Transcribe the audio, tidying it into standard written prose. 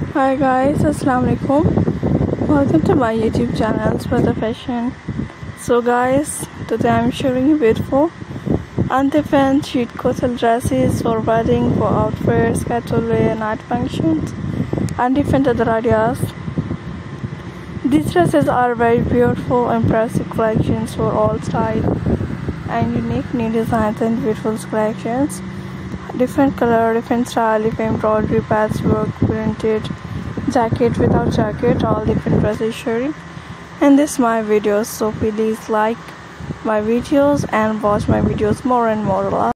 Hi guys, Assalamu alaikum. Welcome to my YouTube channel, Weather Fashion. So guys, today I'm showing you beautiful undefend sheath coattail dresses for wedding, for outfits, casual wear, night functions, and different other ideas. These dresses are very beautiful, impressive collections for all styles and unique new designs and beautiful collections. Different color, different style, different embroidery, patchwork, printed, jacket, without jacket, all different dresses sharing. And this is my videos, so please like my videos and watch my videos more and more.